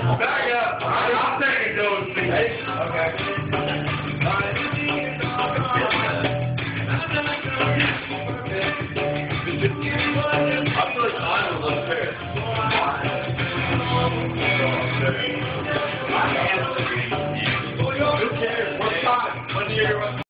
Back up. I'll take it, those things. Okay. I feel like I would look fair. Who cares? What time? When do you